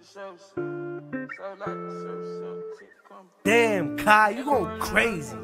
Damn, Kai, you going crazy.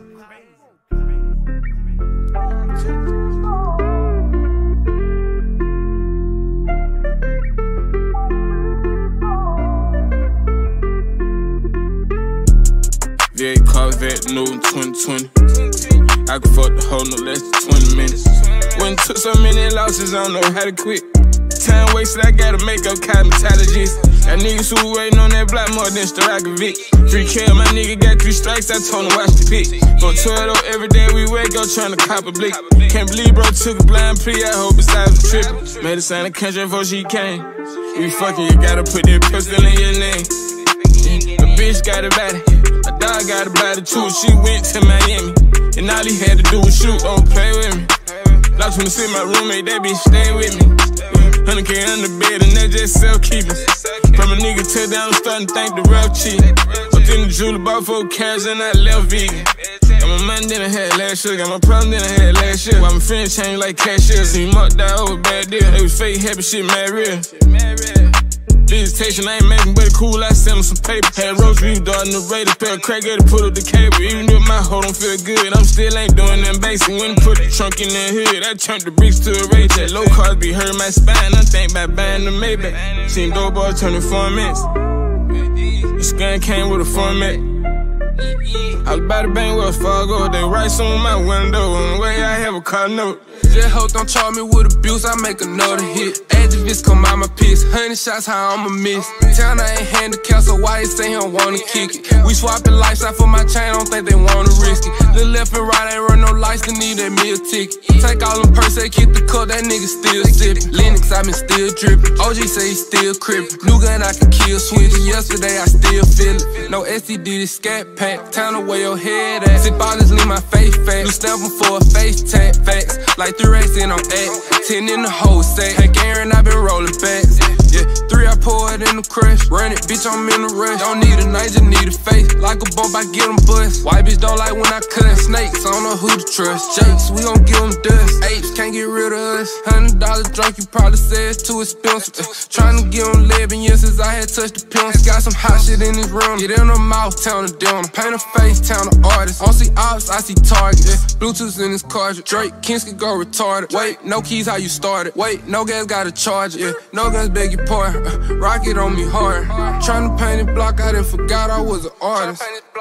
V8 Corvette, new 2020. I could fuck the whole no less than 20 minutes. When took so many losses, I don't know how to quit. Time wasted, I gotta make up cosmetologists. Got niggas who waiting on that block more than Storakovic. Free kill, my nigga got 3 strikes, I told him watch the pick. Go 12 every day we wake up tryna cop a blick. Can't believe bro took a blind plea, I hope it's out of tripping. Made a sign of country before she came. We fucking, you gotta put that pistol in your name. The bitch got a body, a dog got a body too. She went to Miami, and all he had to do was shoot. Don't play with me. Locked when I see my roommate, that bitch stay with me. 100K under bed, and that's just self-keeping. From a nigga till down, I'm starting to think the rap cheap. Up in the jewelry, bought 4 cash, and I left vegan. Got my money than I had last year, got my problem than I had last year. While my friends changed like cashiers, see mucked out over bad deal. They was fake happy shit, mad real. Visitation, I ain't making but it cool, I sent him some paper. Had roast beef, darting the radar, pair of crack at it, put up the cable. Even if my hoe don't feel good, I'm still ain't doing them basic. When put the trunk in the hood, I turned the bricks to a race. That low cars be hurting my spine, I think about buying the Maybach. Seen dope boy turn to formats. The scan came with a format. I was about to bang Wells Fargo, they write some on my window, on the way I have a car note. Just hope don't charge me with abuse, I make another hit. Activists come out my piss, 100 shots, how I'ma miss. Town I ain't handicapped, so why you say he don't wanna kick it? We swapping lifestyle for my chain, don't think they wanna risk it. The left and right ain't run no lights, they need that meal ticket. Take all them purse, they kick the cup, that nigga still sippin'. Linux, I been still drippin'. OG say he still crippin'. New gun, I can kill switch. Yesterday, I still feel it. No STD, this scat pack. Time to wear your head at. Sip all this, leave my face fat. You stamp for a face tag. Facts, like 3 racks in on act. 10 in the whole sack. Hank Aaron, I been rollin' backs. Yeah, 3 I pour it in the crush. Run it, bitch, I'm in a rush. Don't need a night, just need a face. Like a bump, I get them bust. White bitch don't like when I cut. Snakes, I don't know who to trust. Jakes, we gon' give them dust. Apes can't get rid of us. $100 drunk, you probably say it's too expensive. Tryna give them 11 years since I had touched the pimps. Got some hot shit in this room. Get in the mouth, town to them. Paint a face, town to artists. I don't see ops, I see targets. Bluetooth in his cartridge. Drake, Kinski go retarded. Wait, no keys, how you started. Wait, no gas, gotta charge it. No guns, beg your pardon. Rocket on me hard. Tryna paint it block, I done forgot I was an artist.